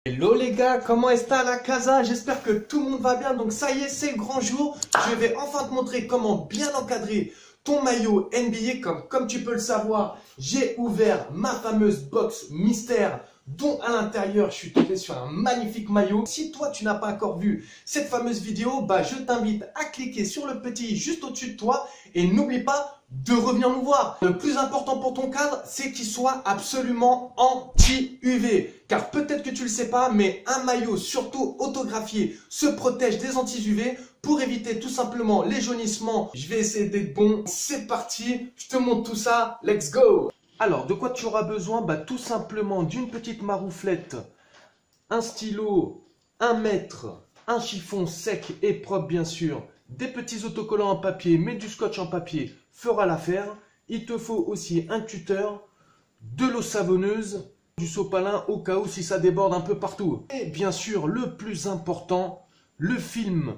Hello les gars, comment est-ce la casa? J'espère que tout le monde va bien. Donc ça y est, c'est le grand jour. Je vais enfin te montrer comment bien encadrer ton maillot NBA. Comme tu peux le savoir, j'ai ouvert ma fameuse box mystère dont à l'intérieur, je suis tombé sur un magnifique maillot. Si toi, tu n'as pas encore vu cette fameuse vidéo, je t'invite à cliquer sur le petit juste au-dessus de toi et n'oublie pas de revenir nous voir. Le plus important pour ton cadre, c'est qu'il soit absolument anti-UV. Car peut-être que tu le sais pas, mais un maillot, surtout autographié, se protège des anti-UV pour éviter tout simplement les jaunissements. Je vais essayer d'être bon. C'est parti, je te montre tout ça. Let's go! Alors, de quoi tu auras besoin? Tout simplement d'une petite marouflette, un stylo, un mètre, un chiffon sec et propre bien sûr, des petits autocollants en papier, mais du scotch en papier fera l'affaire. Il te faut aussi un cutter, de l'eau savonneuse, du sopalin au cas où si ça déborde un peu partout. Et bien sûr, le plus important, le film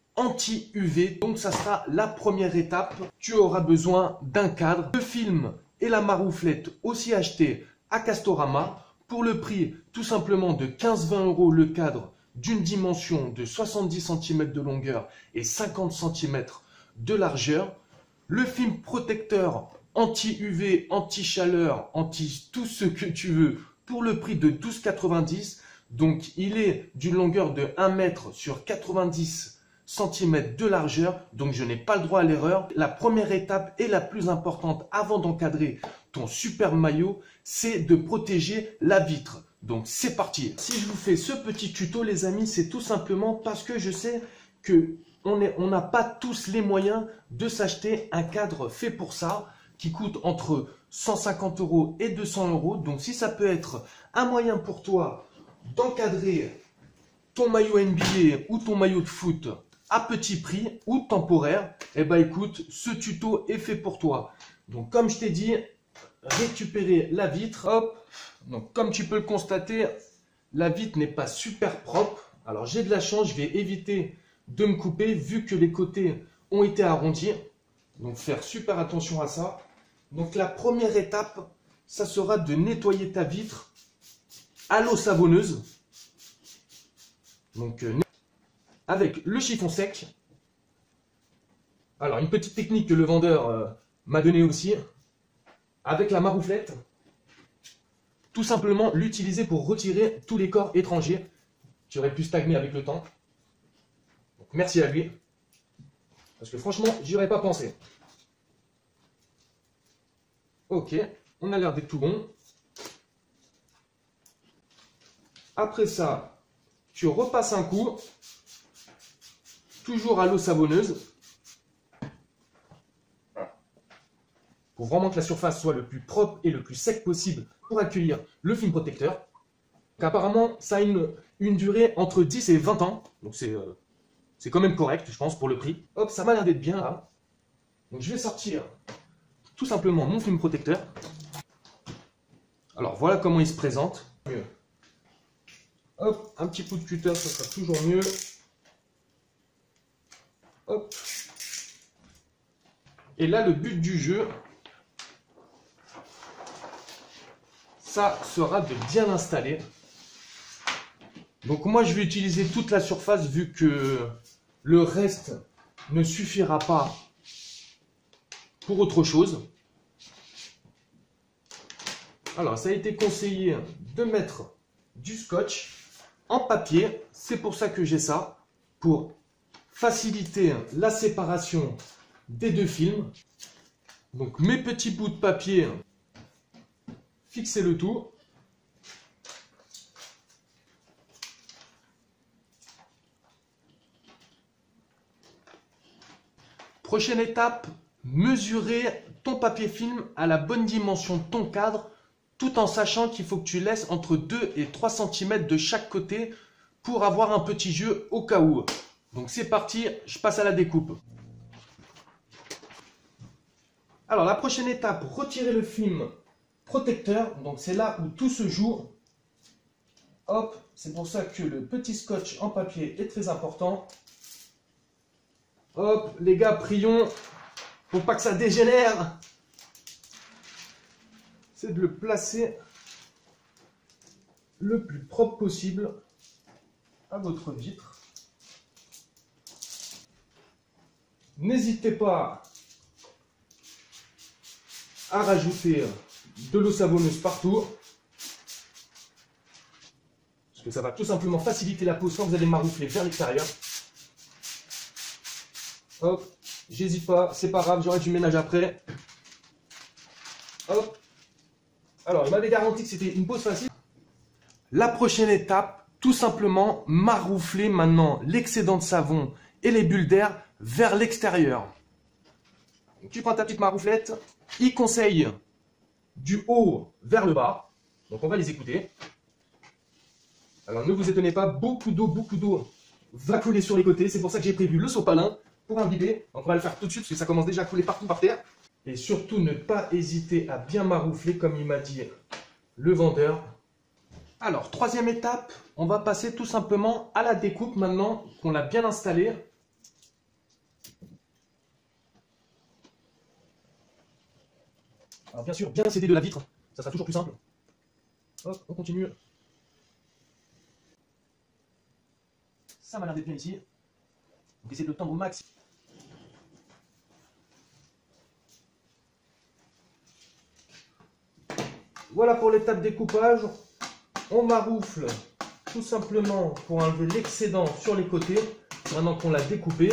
anti-UV. Donc ça sera la première étape. Tu auras besoin d'un cadre, le film et la marouflette aussi achetés à Castorama pour le prix tout simplement de 15-20 € le cadre d'une dimension de 70 cm de longueur et 50 cm de largeur. Le film protecteur anti-UV, anti-chaleur, anti tout ce que tu veux pour le prix de 12,90 €. Donc il est d'une longueur de 1 mètre sur 90 cm de largeur, donc je n'ai pas le droit à l'erreur. La première étape et la plus importante avant d'encadrer ton superbe maillot, c'est de protéger la vitre. Donc c'est parti. Si je vous fais ce petit tuto les amis, c'est tout simplement parce que je sais que on n'a pas tous les moyens de s'acheter un cadre fait pour ça, qui coûte entre 150 € et 200 €. Donc si ça peut être un moyen pour toi d'encadrer ton maillot NBA ou ton maillot de foot à petit prix ou temporaire, écoute, ce tuto est fait pour toi. Donc comme je t'ai dit, récupérer la vitre, hop. Donc comme tu peux le constater, la vitre n'est pas super propre. Alors j'ai de la chance, je vais éviter de me couper vu que les côtés ont été arrondis. Donc faire super attention à ça. Donc la première étape, ça sera de nettoyer ta vitre à l'eau savonneuse. Donc avec le chiffon sec. Alors une petite technique que le vendeur m'a donnée aussi. Avec la marouflette. Tout simplement l'utiliser pour retirer tous les corps étrangers qui auraient pu stagner avec le temps. Donc, merci à lui. Parce que franchement, j'y aurais pas pensé. Ok, on a l'air d'être tout bon. Après ça, tu repasses un coup. Toujours à l'eau savonneuse. Pour vraiment que la surface soit le plus propre et le plus sec possible pour accueillir le film protecteur. Donc, apparemment, ça a une durée entre 10 et 20 ans. Donc c'est quand même correct, je pense, pour le prix. Hop, ça m'a l'air d'être bien là. Donc je vais sortir tout simplement mon film protecteur. Alors voilà comment il se présente. Mieux. Hop, un petit coup de cutter, ça sera toujours mieux. Hop. Et là, le but du jeu, ça sera de bien l'installer. Donc moi, je vais utiliser toute la surface vu que le reste ne suffira pas pour autre chose. Alors, ça a été conseillé de mettre du scotch en papier. C'est pour ça que j'ai ça, pour faciliter la séparation des deux films. Donc mes petits bouts de papier, fixez le tout. Prochaine étape, mesurer ton papier film à la bonne dimension de ton cadre, tout en sachant qu'il faut que tu laisses entre 2 et 3 cm de chaque côté pour avoir un petit jeu au cas où. Donc c'est parti, je passe à la découpe. Alors la prochaine étape, retirer le film protecteur. Donc c'est là où tout se joue. Hop, c'est pour ça que le petit scotch en papier est très important. Hop, les gars, prions pour pas que ça dégénère. C'est de le placer le plus propre possible à votre vitre. N'hésitez pas à rajouter de l'eau savonneuse partout, parce que ça va tout simplement faciliter la pose quand vous allez maroufler vers l'extérieur. Hop, j'hésite pas, c'est pas grave, j'aurai du ménage après. Hop. Alors, il m'avait garanti que c'était une pose facile. La prochaine étape, tout simplement maroufler maintenant l'excédent de savon et les bulles d'air vers l'extérieur. Tu prends ta petite marouflette. Il conseille du haut vers le bas. Donc on va les écouter. Alors ne vous étonnez pas, beaucoup d'eau va couler sur les côtés. C'est pour ça que j'ai prévu le sopalin pour imbiber. Donc on va le faire tout de suite parce que ça commence déjà à couler partout par terre. Et surtout ne pas hésiter à bien maroufler comme il m'a dit le vendeur. Alors troisième étape, on va passer tout simplement à la découpe maintenant qu'on l'a bien installé. Alors bien sûr, bien s'aider de la vitre, ça sera toujours plus simple. Hop, on continue. Ça m'a l'air d'être bien ici. Donc essayez de le tendre au max. Voilà pour l'étape découpage. On maroufle tout simplement pour enlever l'excédent sur les côtés, maintenant qu'on l'a découpé.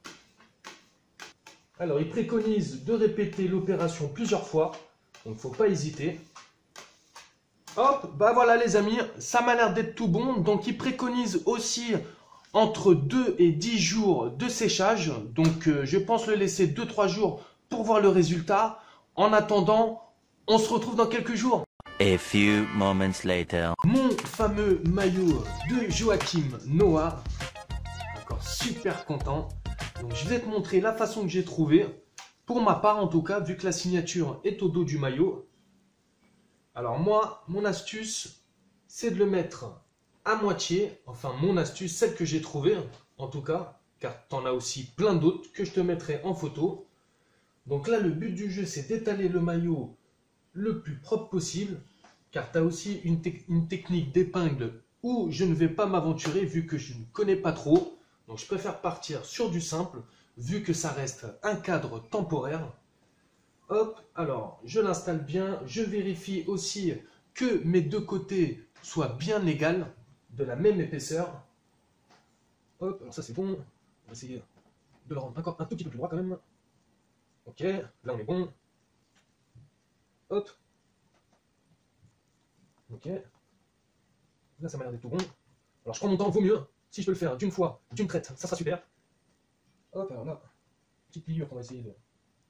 Alors il préconise de répéter l'opération plusieurs fois. Donc, il ne faut pas hésiter. Hop, bah voilà les amis, ça m'a l'air d'être tout bon. Donc, il préconise aussi entre 2 et 10 jours de séchage. Donc, je pense le laisser 2-3 jours pour voir le résultat. En attendant, on se retrouve dans quelques jours. A few moments later. Mon fameux maillot de Joachim Noah. Encore super content. Donc, je vais te montrer la façon que j'ai trouvée. Pour ma part, en tout cas, vu que la signature est au dos du maillot. Alors moi, mon astuce, c'est de le mettre à moitié. Enfin, mon astuce, celle que j'ai trouvée, en tout cas, car tu en as aussi plein d'autres que je te mettrai en photo. Donc là, le but du jeu, c'est d'étaler le maillot le plus propre possible, car tu as aussi une technique d'épingle où je ne vais pas m'aventurer vu que je ne connais pas trop. Donc je préfère partir sur du simple, vu que ça reste un cadre temporaire. Hop, alors je l'installe bien, je vérifie aussi que mes deux côtés soient bien égales, de la même épaisseur. Hop, alors ça c'est bon, on va essayer de le rendre encore un tout petit peu plus droit quand même. Ok, là on est bon. Hop. Ok. Là ça m'a l'air d'être tout bon. Alors je prends mon temps, vaut mieux. Si je peux le faire d'une fois, d'une traite, ça sera super. Hop, alors là, petite pliure qu'on va essayer de...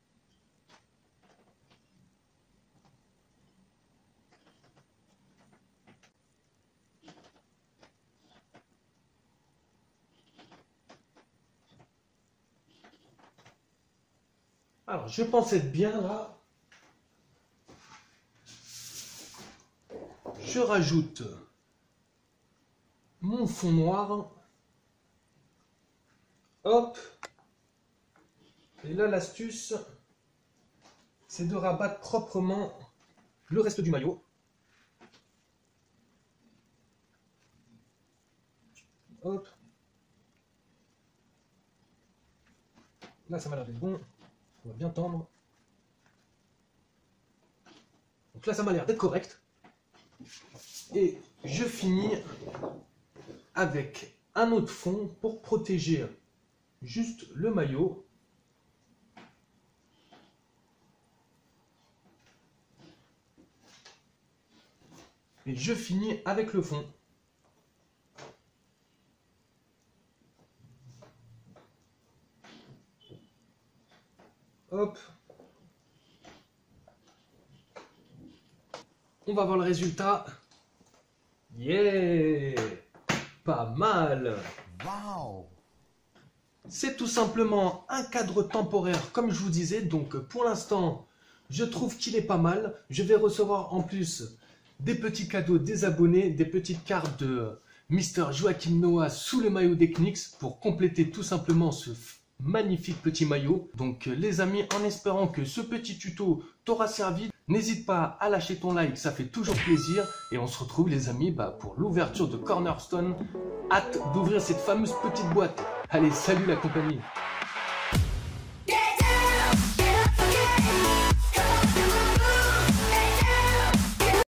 Alors, je pense être bien là. Je rajoute mon fond noir. Hop. Et là, l'astuce, c'est de rabattre proprement le reste du maillot. Hop. Là, ça m'a l'air d'être bon. On va bien tendre. Donc là, ça m'a l'air d'être correct. Et je finis avec un autre fond pour protéger juste le maillot. Et je finis avec le fond. Hop. On va voir le résultat. Yeah! Pas mal! Wow! C'est tout simplement un cadre temporaire, comme je vous disais. Donc pour l'instant, je trouve qu'il est pas mal. Je vais recevoir en plus des petits cadeaux des abonnés, des petites cartes de Mr. Joachim Noah sous le maillot d'Eknix pour compléter tout simplement ce magnifique petit maillot. Donc les amis, en espérant que ce petit tuto t'aura servi, N'hésite pas à lâcher ton like, ça fait toujours plaisir. Et on se retrouve les amis pour l'ouverture de Cornerstone. Hâte d'ouvrir cette fameuse petite boîte. Allez, salut la compagnie.